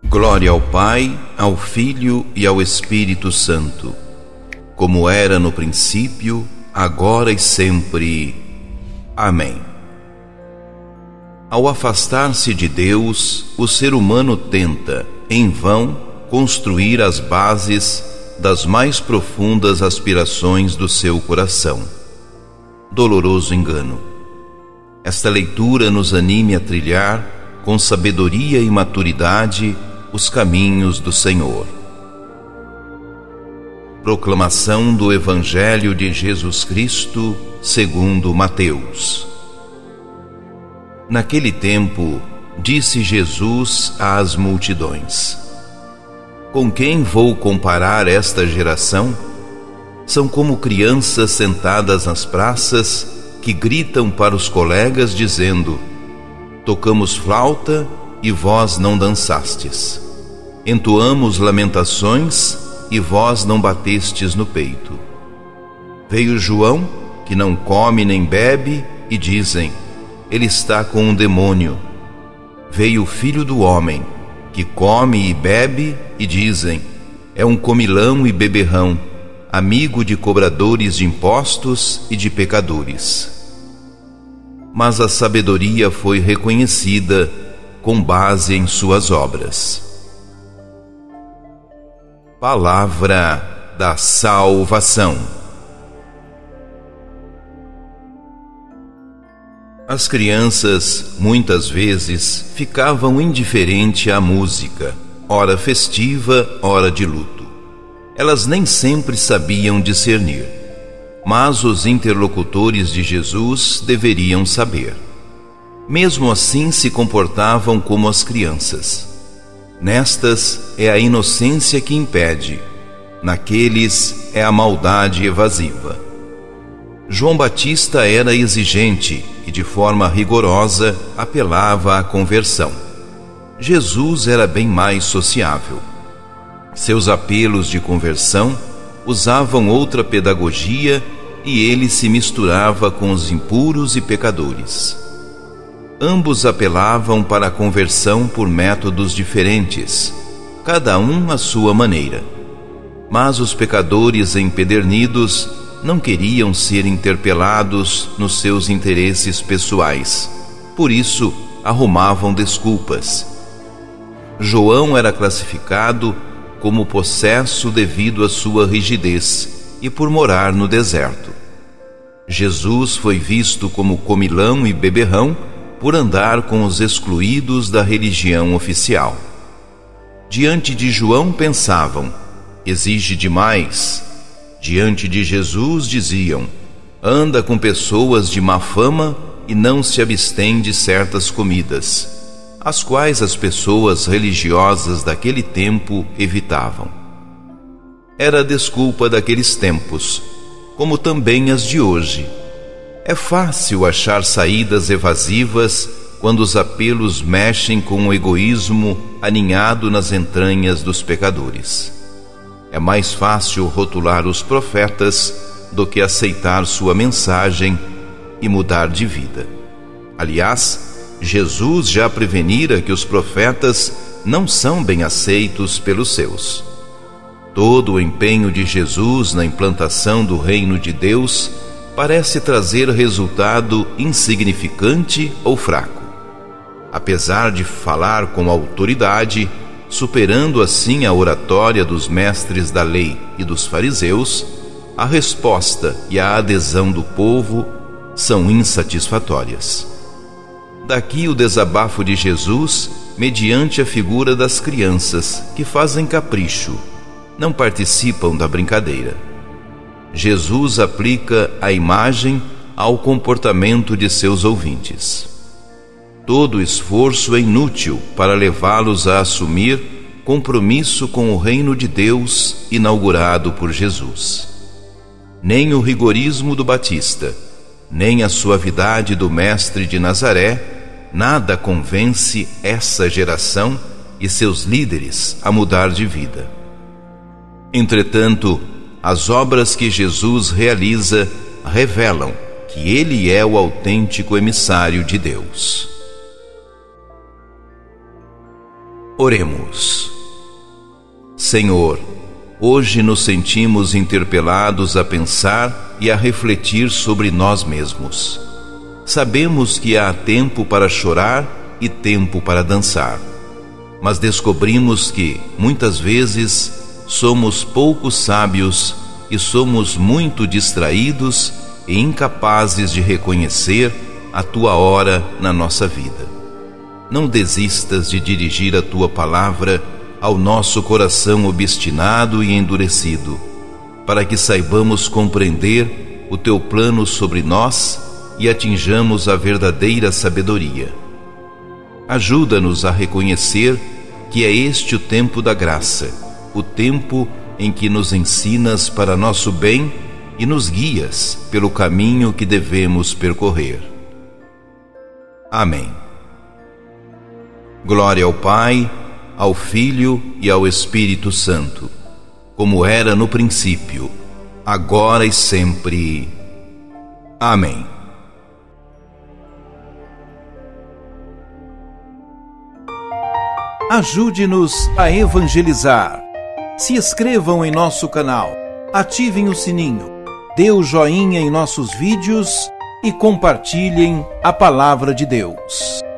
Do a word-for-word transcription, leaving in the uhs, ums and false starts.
Glória ao Pai, ao Filho e ao Espírito Santo, como era no princípio, agora e sempre. Amém. Ao afastar-se de Deus, o ser humano tenta, em vão, construir as bases das mais profundas aspirações do seu coração. Doloroso engano. Esta leitura nos anime a trilhar, com sabedoria e maturidade, os caminhos do Senhor. Proclamação do Evangelho de Jesus Cristo segundo Mateus. Naquele tempo, disse Jesus às multidões: Com quem vou comparar esta geração? São como crianças sentadas nas praças que gritam para os colegas dizendo: Tocamos flauta e vós não dançastes. Entoamos lamentações e vós não batestes no peito. Veio João, que não come nem bebe, e dizem: Ele está com um demônio. Veio o Filho do Homem, que come e bebe, e dizem: É um comilão e beberrão, amigo de cobradores de impostos e de pecadores. Mas a sabedoria foi reconhecida com base em suas obras. Palavra da salvação. As crianças, muitas vezes, ficavam indiferentes à música, ora festiva, ora de luto. Elas nem sempre sabiam discernir, mas os interlocutores de Jesus deveriam saber. Mesmo assim se comportavam como as crianças. Nestas é a inocência que impede, naqueles é a maldade evasiva. João Batista era exigente e de forma rigorosa apelava à conversão. Jesus era bem mais sociável. Seus apelos de conversão usavam outra pedagogia e ele se misturava com os impuros e pecadores. Ambos apelavam para a conversão por métodos diferentes, cada um à sua maneira. Mas os pecadores empedernidos não queriam ser interpelados nos seus interesses pessoais, por isso arrumavam desculpas. João era classificado como possesso devido à sua rigidez e por morar no deserto. Jesus foi visto como comilão e beberrão por andar com os excluídos da religião oficial. Diante de João pensavam: exige demais. Diante de Jesus diziam: anda com pessoas de má fama e não se abstém de certas comidas, as quais as pessoas religiosas daquele tempo evitavam. Era a desculpa daqueles tempos, como também as de hoje. É fácil achar saídas evasivas quando os apelos mexem com o egoísmo aninhado nas entranhas dos pecadores. É mais fácil rotular os profetas do que aceitar sua mensagem e mudar de vida. Aliás, Jesus já prevenira que os profetas não são bem aceitos pelos seus. Todo o empenho de Jesus na implantação do reino de Deus parece trazer resultado insignificante ou fraco. Apesar de falar com autoridade, superando assim a oratória dos mestres da lei e dos fariseus, a resposta e a adesão do povo são insatisfatórias. Daqui o desabafo de Jesus mediante a figura das crianças que fazem capricho, não participam da brincadeira. Jesus aplica a imagem ao comportamento de seus ouvintes. Todo esforço é inútil para levá-los a assumir compromisso com o reino de Deus inaugurado por Jesus. Nem o rigorismo do Batista, nem a suavidade do Mestre de Nazaré, nada convence essa geração e seus líderes a mudar de vida. Entretanto, as obras que Jesus realiza revelam que ele é o autêntico emissário de Deus. Oremos. Senhor, hoje nos sentimos interpelados a pensar e a refletir sobre nós mesmos. Sabemos que há tempo para chorar e tempo para dançar, mas descobrimos que, muitas vezes, somos pouco sábios e somos muito distraídos e incapazes de reconhecer a Tua hora na nossa vida. Não desistas de dirigir a Tua palavra ao nosso coração obstinado e endurecido, para que saibamos compreender o Teu plano sobre nós e atinjamos a verdadeira sabedoria. Ajuda-nos a reconhecer que é este o tempo da graça, o tempo em que nos ensinas para nosso bem e nos guias pelo caminho que devemos percorrer. Amém. Glória ao Pai, ao Filho e ao Espírito Santo, como era no princípio, agora e sempre. Amém. Ajude-nos a evangelizar. Se inscrevam em nosso canal, ativem o sininho, dê o joinha em nossos vídeos e compartilhem a palavra de Deus.